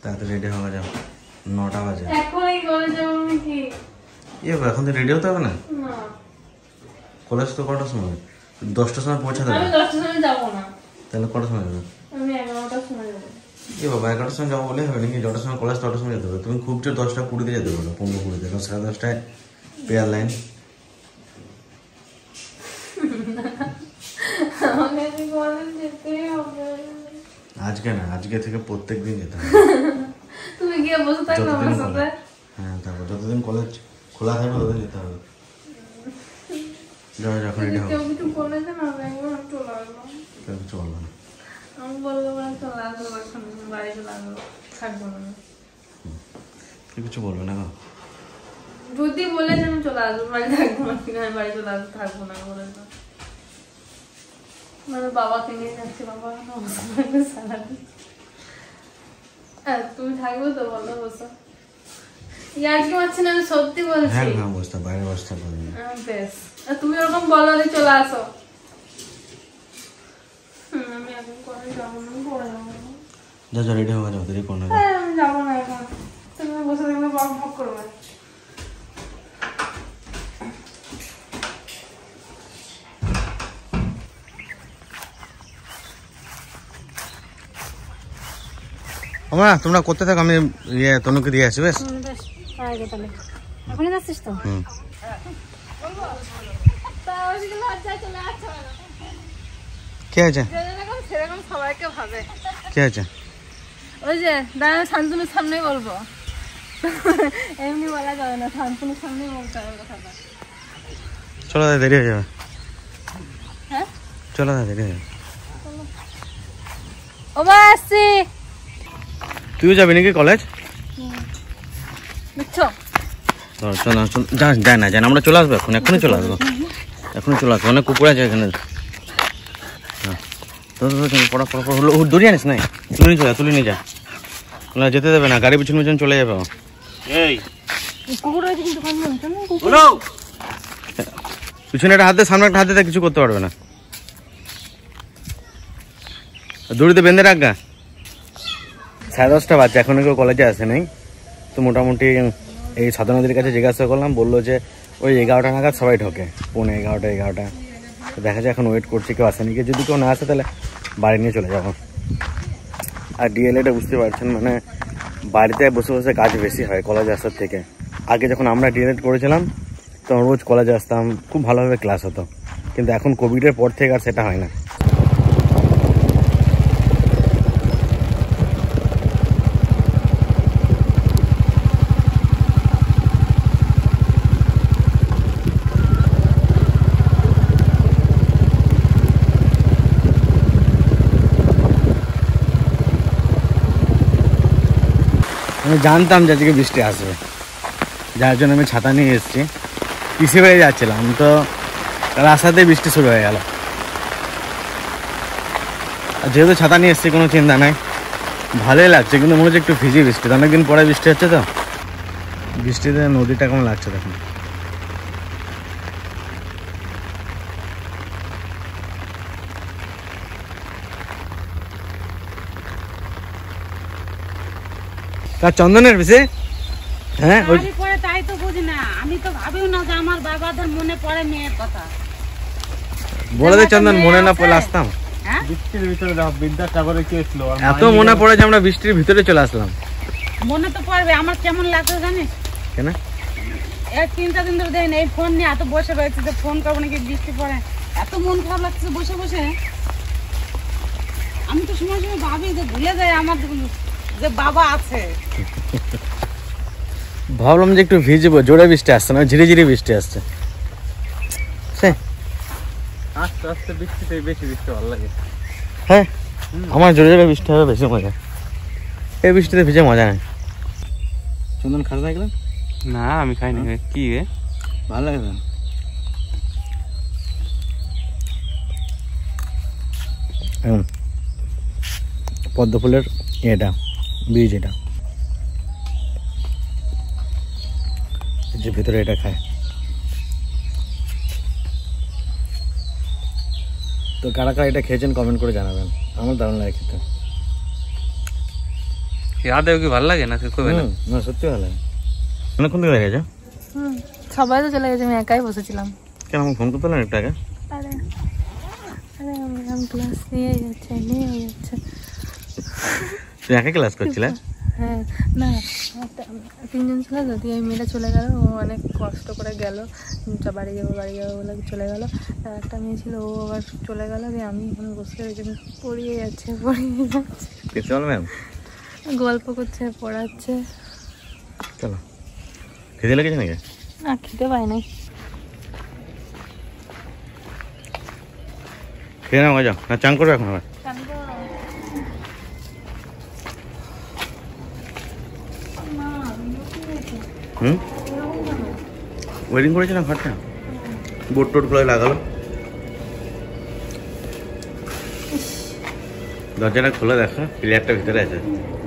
তাড়াতাড়ি রেডি হওয়া যাও, 9টা বাজে। এখনই কলেজ যাবো আমি কি? এখন তো রেডি হতে হবে না? কলেজ তো কটার সময়? 10টার সময় পৌঁছাতে হবে। আমি 10টার সময় যাবো না। তাহলে কটার সময় যাবে? আমি 11টার সময় যাবো। বাবা 11টার সময় যাবো বলে হবে নাকি? 10টার সময় কলেজ, 10টার সময় যেতে হবে। তুমি খুব জোর 10টা-20 যেতে পারো, 15-20, কারণ 10:30টায় পেয়ার লাইন। আজকে না, আজকে থেকে প্রত্যেক দিন যেতে হবে। তুমি গিয়ে বসে থাকবে আমার সাথে? হ্যাঁ, তারপর যতদিন কলেজ খোলা থাকবে ততদিন যেতে হবে। যাও, যখন রেডি হবে। কিছু বলে যে না, একবার চলে আসবো। কিছু বলবো না। আমি বলবো চলে আসবো, এখন বাড়ি চলে আসবো, থাকবো না। কিছু বলবে না? যদি বলে যে আমি চলে আসবো, বাড়ি থাকবো না, কিনা বাড়ি চলে আসবো, থাকবো না বলে না। মানে বাবাকে নিয়ে যাচ্ছি, বাবা সারাদিন। তুমি থাকবে তো? বলো, বসো। ইয়ার কি পাচ্ছি না, আমি সত্যি বলছি। হ্যাঁ হ্যাঁ, বসতে বাইরে বসতে পারি। বেশ, তুমি ওরকম বলো যে চলে আসো। আমি এখন করে যাবো না, পরে যাবো। যা রেডি হওয়া যাও, দেরি করো না। আমি যাবো না এখন, তুমি বসে থাকলে বক বক করবে। আমা তোমরা করতে থাকো, আমি তনুকে দিয়ে আসি। বেশ এখনই যাচ্ছিস তো? কে আছে? সেরকম সবাইকে ভাবে। কে আছে? ওই যে দাঁড়া, শান্তনুর সামনেই বলবো, এমনি বলা যাবে না, শান্তনুর সামনেই বলতে হবে কথাটা। চলো দাদা, দেরি হয়ে যাবে। হ্যাঁ চলো দাদা, দেরি হয়ে যাবে। ও মা, আসছি। তুইও যাবি নাকি কলেজ? বুঝছো? চলো যায় না, আমরা চলে আসবো। এখনই চলে আসবো, এখনই চলে আসবো। অনেক কুকুর আছে এখানে। হ্যাঁ, পড়া হলো। দড়ি আনিস নাই? তুলে নিয়ে যা। যেতে দেবে না, গাড়ি পিছন পিছন চলে যাবে। পিছনে একটা হাতে, সামনে একটা হাতে, কিছু করতে পারবে না। দড়িতে বেঁধে রাখা। 10:30 বাজছে, এখন কেউ কলেজে আসে নাই। তো মোটামুটি এই সাধনাদের কাছে জিজ্ঞাসা করলাম, বললো যে ওই 11টা নাগাদ সবাই ঢোকে, 11:15। তো দেখা যায়, এখন ওয়েট করছি কেউ আসেনি। যদি কেউ না আসে তাহলে বাড়ি নিয়ে চলে যাবো। আর ডিএলএডে বুঝতে পারছেন, মানে বাড়িতে বসে বসে কাজ বেশি হয় কলেজে আসার থেকে। আগে যখন আমরা ডিএলএড করেছিলাম তখন রোজ কলেজে আসতাম, খুব ভালোভাবে ক্লাস হতো। কিন্তু এখন কোভিডের পর থেকে আর সেটা হয় না। আমি জানতাম যে আজকে বৃষ্টি আসবে, যার জন্য আমি ছাতা নিয়ে এসেছি। পিছিয়ে হয়ে যাচ্ছিলাম তো, রাস্তাতেই বৃষ্টি শুরু হয়ে গেল। আর যেহেতু ছাতা নিয়ে এসেছি, কোনো চিন্তা নাই, ভালোই লাগছে। কিন্তু মনে হচ্ছে একটু ভিজি বৃষ্টি, অনেকদিন পরে বৃষ্টি হচ্ছে তো। বৃষ্টিতে নদীটা কেমন লাগছে দেখুন। চন্দনের বেশি। হ্যাঁ, তাই তো বুঝি না, আমি তো ভাবিও না যে আমার বাবাদের মনে পড়ে মেয়ের কথা। বলে দে চন্দন, মনে না পড়লে আসতাম। বৃষ্টির ভিতরে বিদ্যাসাগরে কি ছিল, এত মনে পড়ে যে আমরা বৃষ্টির ভিতরে চলে আসলাম। মনে তো পড়বে, আমার কেমন লাগছে জানিস? কেন? এক 3-4 দিন ধরে দেখেন এই ফোন নিয়ে এত বসে রয়েছে যে ফোন করবো নাকি, বৃষ্টি পড়ে এত মন খারাপ লাগছে বসে বসে। আমি তো সময় সময় ভাবি যে ভুলে যায় আমার যে বাবা আছে। ভাবলাম যে একটু ভিজবো, জোরে বৃষ্টি আসছে না, ঝিরে ঝিরে বৃষ্টি আসছে। আস্তে আস্তে বৃষ্টিতে বেশি বৃষ্টি ভালো লাগে। হ্যাঁ, আমার জোরে জোরে বৃষ্টি হবে বেশি মজা। এই বৃষ্টিতে ভিজে মজা নেই। চন্দন খাস না গেলাম? না, আমি খাইনি। কি রে, ভালো লাগে না? পদ্ম ফুলের এটা বীজ, এটা যে ভিতরে এটা খায়। তো কারা কারা এটা খেয়েছেন কমেন্ট করে জানাবেন, আমার দারুণ লাগে খেতে। আদেও কি ভালো লাগে না কবে না? না সত্যি ভালো লাগে। অনেকক্ষণ ধরে গেছে। সবাই তো চলে গেছে, আমি একাই বসেছিলাম। কেন আমাকে ফোন করতে হলো একটা আগে? আরে আমি ক্লাস নিয়ে যাচ্ছে। তুই একা ক্লাস করছিলে? হ্যাঁ না, তিনজন ছিল তো, দিয়ে মেয়েটা চলে গেল, ও অনেক কষ্ট করে গেল, বাড়ি যাবো বলে চলে গেল। আর একটা মেয়ে ছিল, ও আবার চলে গেল, দিয়ে আমি এখন বসে পড়িয়ে যাচ্ছে। ম্যাম গল্প করছে, পড়াচ্ছে। চলো, খেতে লেগেছে নাকি? না খেতে পাই নাই। খেয়ে নাও, যাও না চান করবে এখন আবার? ওয়েডিং করেছে না ঘরটা, বোর্ড টোট গুলো লাগালো। দরজাটা খোলা দেখো, প্লেয়ারটা ভিতরে আছে।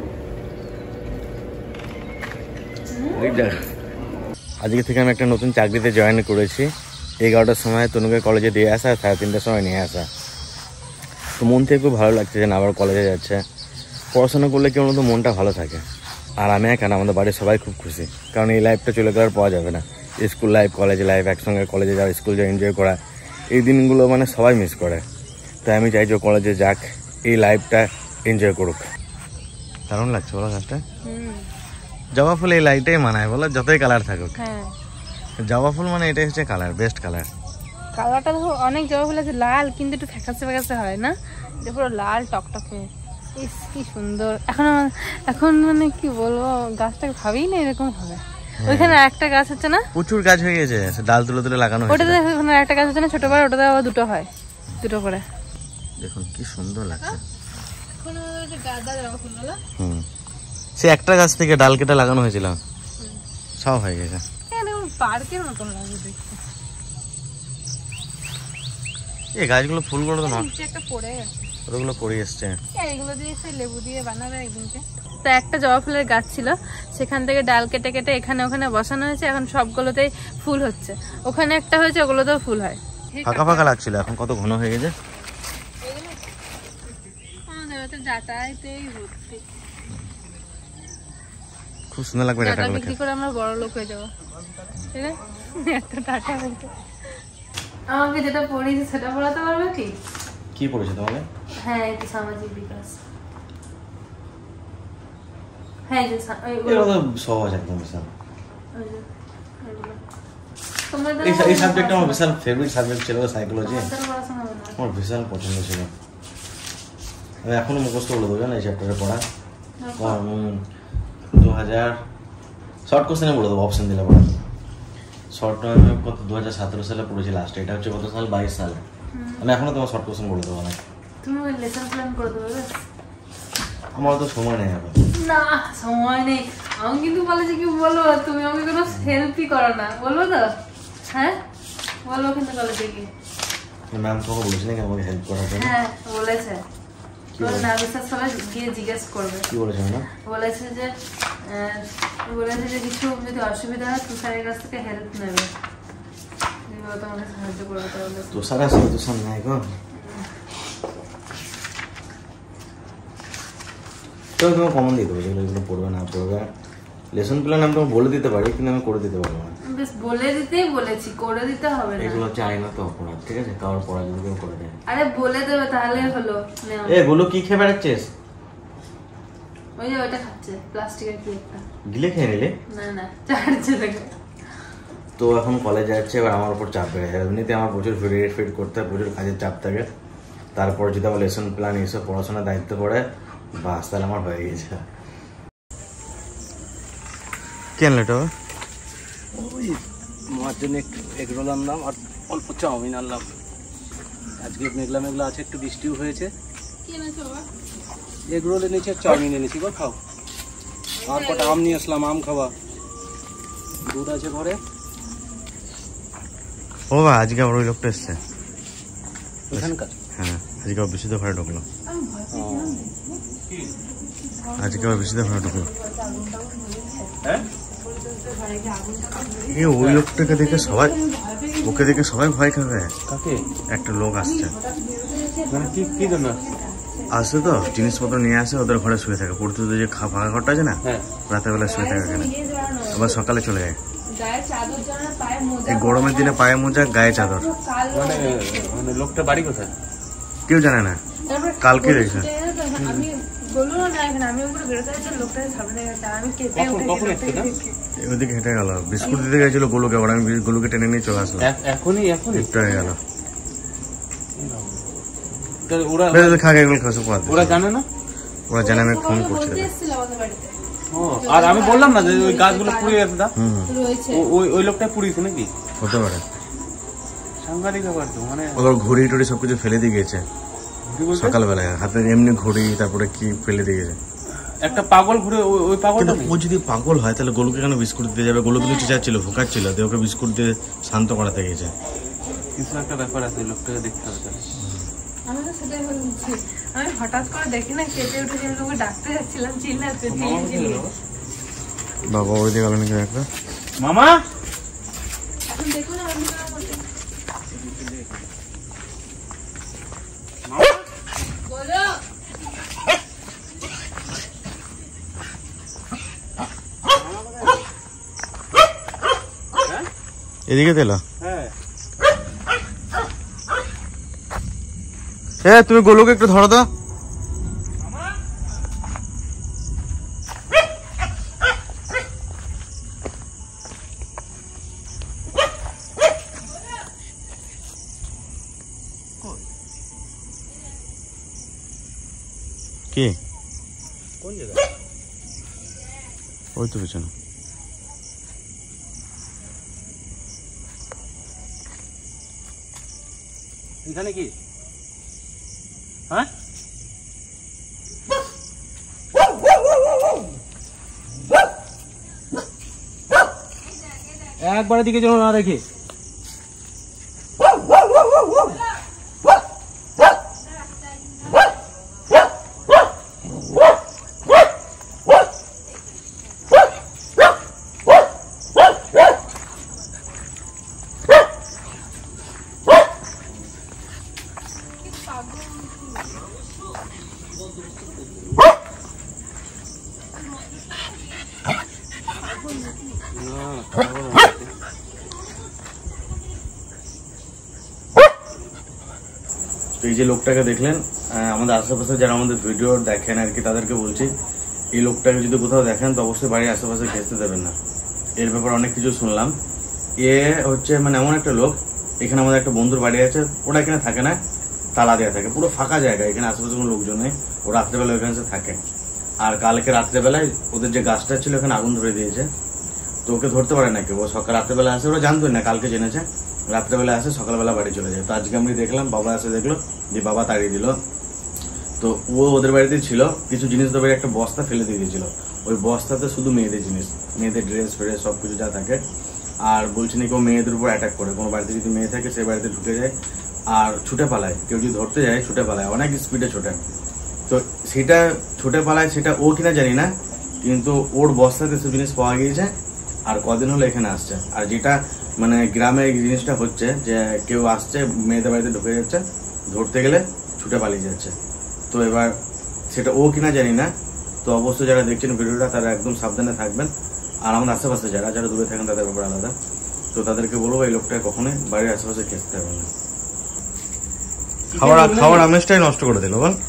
আজকে থেকে আমি একটা নতুন চাকরিতে জয়েন করেছি। 11টার সময় তনুকে কলেজে দিয়ে আসা, 3:30টার সময় নিয়ে আসা। তো মন থেকে খুব ভালো লাগছে যে না আবার কলেজে যাচ্ছে। পড়াশোনা করলে কেমন তো মনটা ভালো থাকে। আর আমি এখানে, আমাদের বাড়ির সবাই খুব খুশি, কারণ এই লাইফটা চলে গেলে পাওয়া যাবে না। স্কুল লাইফ, কলেজ লাইফ, একসঙ্গে কলেজে যাওয়া, স্কুল যাওয়া, এনজয় করা, এই দিনগুলো মানে সবাই মিস করে। তাই আমি চাই যে কলেজে যাক, এই লাইফটা এনজয় করুক। দারুণ লাগছে বলো গাছটা? জবা ফুল এই লাইটটাই মানায় বলো, যতই কালার থাকুক। জবা ফুল মানে এটাই হচ্ছে কালার, বেস্ট কালার। কালারটা দেখো, অনেক জবা ফুল আছে লাল, কিন্তু একটু ফ্যাকাসে ফ্যাকাসে হয় না, এটা পুরো লাল টকটকে। ইস কি সুন্দর। এখন মানে কি বলবো, গাছটাকে ভাবেই না এরকম হবে। ওইখানে একটা গাছ হচ্ছে না, প্রচুর গাছ হয়ে গেছে, ডাল তুলে তুলে লাগানো হয়েছে। ওটাতে ওখানে একটা গাছ হচ্ছে না ছোট বড়, ওটাতে আবার দুটো হয়, দুটো করে। দেখুন কি সুন্দর লাগছে। গাঁদা জবা ফুল গুলো সে একটা গাছ থেকে ডাল কেটে লাগানো হয়েছিল, সব হয়ে গেছে। পার্কের মতন লাগে দেখতে। এই গাছগুলো ফুলগুলো তো নিচে একটা পড়ে গেছে, ওগুলো পড়ে এসছে। এগুলো দিয়ে লেবু দিয়ে বানাবে একদিনকে। তো একটা জবা ফুলের গাছ ছিল, সেখান থেকে ডাল কেটে কেটে এখানে ওখানে বসানো হয়েছে, এখন সবগুলোতেই ফুল হচ্ছে। ওখানে একটা হয়েছে, ওগুলোতেও ফুল হয়। ফাঁকা ফাঁকা লাগছিল, এখন কত ঘন হয়ে গেছে। খুব সুন্দর লাগবে। ডাটা বিক্রি করে আমরা বড় লোক হয়ে যাবো। আমাকে যেটা পড়িয়েছে সেটা পড়াতে পারবে কি? কি পড়েছে তোমাকে? হ্যাঁ, এই সামাজিক বিকাশ। হ্যাঁ, এই সহজ একদম বিশাল। এই সাবজেক্টটা আমার বিশাল ফেভারিট সাবজেক্ট ছিল, সাইকোলজি। আমার বিশাল পছন্দ ছিল। আমি এখনো মুখস্থ বলে দেবো না এই চ্যাপ্টারে পড়া। 2000 শর্ট কোশ্চেনে বলে দেবো, অপশন দিলে পড়া। শর্ট আমি কত 2017 সালে পড়েছি লাস্ট। এটা হচ্ছে কত সাল? 22 সালে। আমি এখনো তোমার শর্ট কোশ্চেন বলে দেবো না। তুমি লেসন প্ল্যান করে দেবে? আমার তো সময় নেই এখন। না সময় নেই, আমি কিন্তু বলেছি কি বলবো, তুমি আমাকে কোনো হেল্পই করো না, বলবো তো? হ্যাঁ বলবো, কিন্তু কলেজে গিয়ে ম্যাম তোমাকে বলেছি নাকি আমাকে হেল্প করার জন্য? হ্যাঁ বলেছে, না বিশ্বাস করে গিয়ে জিজ্ঞেস করবে। কি বলেছে ম্যাম? বলেছে যে কিছু যদি অসুবিধা হয় তুষারের কাছ থেকে হেল্প নেবে, তোমাকে সাহায্য করবে। তাহলে তুষার আসবে? তুষার নাই গো। তো তোমাকে কমন দিয়ে দেবো, যেগুলো এগুলো পড়বে না পড়বে। লেসন প্ল্যান আমি তোমাকে বলে দিতে পারি, কিন্তু আমি করে দিতে পারবো না। বেশ বলে দিতেই বলেছি, করে দিতে হবে না। এগুলো চাই না তো অপরাধ, ঠিক আছে? কারোর পড়া যদি কেউ করে দেয়। আরে বলে দেবে তাহলে হলো। বলো কি খেয়ে বেড়াচ্ছিস? ওই যে ওইটা খাচ্ছে, প্লাস্টিকের কি একটা। গিলে খেয়ে নিলে? না চাটছে দেখো। তো এখন কলেজে যাচ্ছে, এবার আমার উপর চাপ বেড়ে যায়। এমনিতে আমার প্রচুর ফিট করতে হয়, প্রচুর কাজের চাপ থাকে। তারপর যদি আমার লেসন প্ল্যান এসব পড়াশোনার দায়িত্ব পড়ে, বাস তাহলে আমার হয়ে গেছে। কি আনলে এটা? ওই মার জন্য একটু এগ রোল আনলাম আর অল্প চাউমিন আনলাম। আজকে মেঘলা মেঘলা আছে, একটু বৃষ্টিও হয়েছে। এগ রোল এনেছি আর চাউমিন এনেছি, গো খাও। আর কটা আম নিয়ে আসলাম, আম খাওয়া। দুধ আছে ঘরে। ও বা আজকে আবার ওই লোকটা এসছে ওখানকার। হ্যাঁ, আজকে আবার বিশুদ্ধ ঘরে ঢুকলো। আজকে আবার বিশুদ্ধ ঘরে ঢুকলো। হ্যাঁ, ওই লোকটাকে দেখে সবাই, ওকে দেখে সবাই ভয় খাবে। কাকে? একটা লোক আসছে। মানে কি জন্য? আসে তো জিনিসপত্র নিয়ে আসে, ওদের ঘরে শুয়ে থাকে। পড়তে যে ফাঁকা ঘরটা আছে না, রাতের বেলা শুয়ে থাকে এখানে, আবার সকালে চলে যায়। এই গরমের দিনে পায়ে মোজা, গায়ে চাদর। মানে লোকটা বাড়ি কোথায় কেউ জানে না, কালকে দেখছে। ওদিকে হেঁটে গেল, বিস্কুট দিতে গেছিল গোলুকে, আবার আমি গোলুকে টেনে নিয়ে চলে আসলাম। এখনই একটু হয়ে গেল। ওরা জানে না, ওরা জানে আমি ফোন করছি। আর আমি বললাম না যে ওই গাছগুলো পুড়িয়ে গেছে, ওই লোকটা পুড়িয়েছে নাকি? হতে পারে, সাংঘাতিক ব্যাপার তো। মানে ওদের ঘড়ি টড়ি সবকিছু ফেলে দিয়ে গেছে সকালবেলায়, হাতে এমনি ঘড়ি, তারপরে কি ফেলে দিয়ে গেছে। একটা পাগল ঘুরে, ওই পাগলটা ও যদি পাগল হয় তাহলে গোলুকে কেন বিস্কুট দিতে যাবে? গোলু কিন্তু চিচাচ্ছিল, ভোকাচ্ছিল, দিয়ে ওকে বিস্কুট দিয়ে শান্ত করাতে গেছে। কিছু একটা ব্যাপার আছে, লোকটাকে দেখতে হবে তাহলে। আমি তো সেটাই বলছি, আমি হঠাৎ করে দেখি না কেটে উঠে আমি তোকে ডাকতে যাচ্ছিলাম, চিল্লাচ্ছে বাবা। ওই দিকে গেল নাকি একটা মামা, দেখো না এদিকে দিল। হ্যাঁ, তুমি গোলুকে একটু ধরো তো। কি কোন জায়গা? ওই তো পিছনে। এখানে কি? হ্যাঁ, একবারের দিকে যেন না দেখি। তো এই যে লোকটাকে দেখলেন, আমাদের আশেপাশে যারা আমাদের ভিডিও দেখেন আর কি, তাদেরকে বলছি এই লোকটাকে যদি কোথাও দেখেন তো অবশ্যই বাড়ির আশেপাশে ঘেঁচতে দেবেন না। এর ব্যাপারে অনেক কিছু শুনলাম। এ হচ্ছে মানে এমন একটা লোক, এখানে আমাদের একটা বন্ধুর বাড়ি আছে, ওরা এখানে থাকে না, তালা দেওয়া থাকে, পুরো ফাঁকা জায়গা, এখানে আশেপাশে কোনো লোকজন নেই। ও রাত্রেবেলা ওইখানে থাকে। আর কালকে রাত্রেবেলায় ওদের যে গাছটা ছিল ওখানে আগুন ধরে দিয়েছে। তো ওকে ধরতে পারে না কেউ। ও সকাল রাত্রেবেলা আসে, ওরা জানতোই না, কালকে জেনেছে। রাত্রেবেলা আসে, সকালবেলা বাড়ি চলে যায়। তো আজকে আমি দেখলাম, বাবা এসে দেখলো, যে বাবা তাড়িয়ে দিল। তো ও ওদের বাড়িতে ছিল, কিছু জিনিস ওদের বাড়ি একটা বস্তা ফেলে দিয়ে দিয়েছিল। ওই বস্তাতে শুধু মেয়েদের জিনিস, মেয়েদের ড্রেস ফ্রেস সবকিছু যা থাকে। আর বলছে নাকি ও মেয়েদের উপর অ্যাটাক করে, কোনো বাড়িতে যদি মেয়ে থাকে সেই বাড়িতে ঢুকে যায় আর ছুটে পালায়। কেউ যদি ধরতে যায় ছুটে পালায়, অনেক স্পিডে ছোটে। তো সেটা ছুটে পালায়, সেটা ও কিনা জানি না, কিন্তু ওর বস্তাতে সব জিনিস পাওয়া গিয়েছে। আর কদিন হলো এখানে আসছে। আর যেটা মানে গ্রামে এই জিনিসটা হচ্ছে যে কেউ আসছে, মেয়েদের বাড়িতে ঢুকে যাচ্ছে, ধরতে গেলে ছুটে পালিয়ে যাচ্ছে। তো এবার সেটা ও কিনা জানি না। তো অবশ্যই যারা দেখছেন ভিডিওটা তারা একদম সাবধানে থাকবেন। আর আমার আশেপাশে যারা যারা দূরে থাকেন তাদের ব্যাপার আলাদা। তো তাদেরকে বলবো এই লোকটা কখনোই বাড়ির আশেপাশে খেতে হবে না। খাওয়ার আমেজটাই নষ্ট করে দিল বল।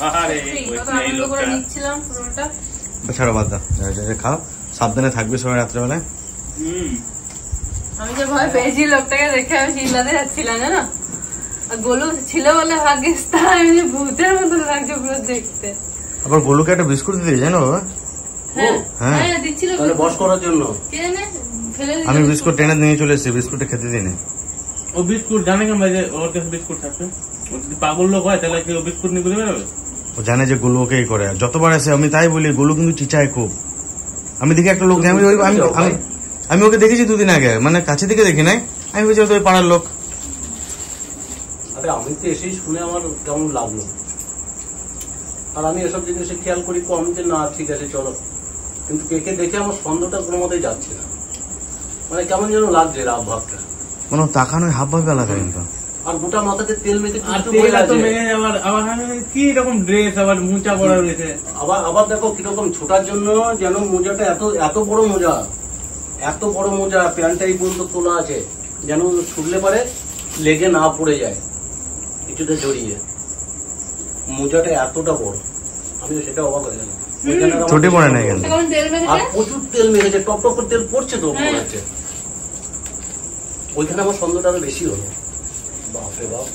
ছাড়ো, বাদ দাও, খাও, সাবধানে থাকবি সবাই রাত্রেবেলায়। আমি যে ভয় পেয়েছি লোকটাকে দেখে, আমি চিল্লাতে যাচ্ছিলাম জানো। গোলু ছিল বলে ভাগ্যিস, তাই ভূতের মতো লাগছে পুরো দেখতে। আবার গোলুকে একটা বিস্কুট দিতে জানো বাবা? হ্যাঁ দিচ্ছিল বস করার জন্য। আমি বিস্কুট টেনে নিয়ে চলে এসেছি, বিস্কুটটা খেতে দিই না। ও বিস্কুট জানে কেন ভাই যে ওর কাছে বিস্কুট থাকবে? ও যদি পাগল লোক হয় তাহলে কি ও বিস্কুট নিয়ে ঘুরে বেরোবে? ও জানে যে গোলু ওকেই করে। যতবার আসে আমি তাই বলি, গোলু কিন্তু চিচায় খুব। আমি দেখি একটা লোক, আমি ওকে দেখেছি দুদিন আগে, মানে কাছে থেকে দেখি নাই, আমি বুঝি ওই পাড়ার লোক। আরে আমি তো এসেই শুনে আমার কেমন লাগলো। আর আমি এসব জিনিসে খেয়াল করি কম, যে না ঠিক আছে চলো, কিন্তু কে দেখে আমার সন্দেহটা কোনো মতেই যাচ্ছে না। মানে কেমন যেন লাগছে রাব ভাবটা, কোনো তাকানোর হাব ভাবে আলাদা। কিন্তু আর গোটা মাথাতে তেল মেখে আর তেল এত মেখে আবার কি রকম ড্রেস আবার মোজা পরা রয়েছে। আবার দেখো কিরকম ছোটার জন্য যেন মোজাটা এত বড় মোজা, এত বড় মোজা, প্যান্টটা এই পর্যন্ত তোলা আছে, যেন ছুটলে পারে লেগে না পড়ে যায়, কিছুটা জড়িয়ে। মোজাটা এতটা বড়, আমিও সেটা অবাক হয়ে গেলাম। ছুটি পড়ে নাই কেন? আর প্রচুর তেল মেখেছে, টপ টপ করে তেল পড়ছে তো মনে হচ্ছে। ওইখানে আমার সন্দেহটা আরো বেশি হলো। বাপরে বাপ,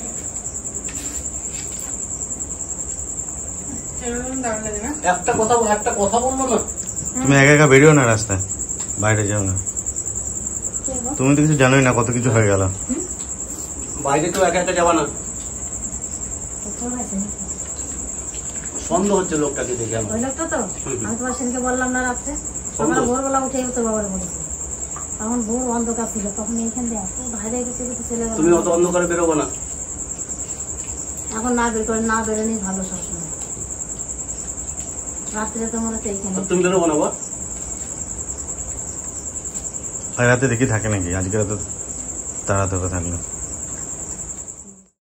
একটা কথা বলবো না। তুমি একা একা বেরিও না রাস্তায়, বাইরে যাও না। তুমি তো কিছু জানোই না, কত কিছু হয়ে গেল। বাইরে তো একা একা যাবা না, সন্দেহ হচ্ছে লোকটাকে দেখে আমার। ওই লোকটা তো আমি তোমার সেদিনকে বললাম না, রাত্রে সকালে ভোরবেলা উঠে তোর বাবার বলেছি, তখন ভোর অন্ধকার ছিল, তখন এইখান দিয়ে এত বাইরে গেছে ছেলে। তুমি অত অন্ধকারে বেরোবো না এখন, না বের করে না বেরোনি ভালো সবসময়। রাত্রে তো মনে হচ্ছে এইখানে তুমি বেরোবো না। রাতে দেখি থাকে নাকি, আজকে রাতে তাড়াতাড়ি থাকলো।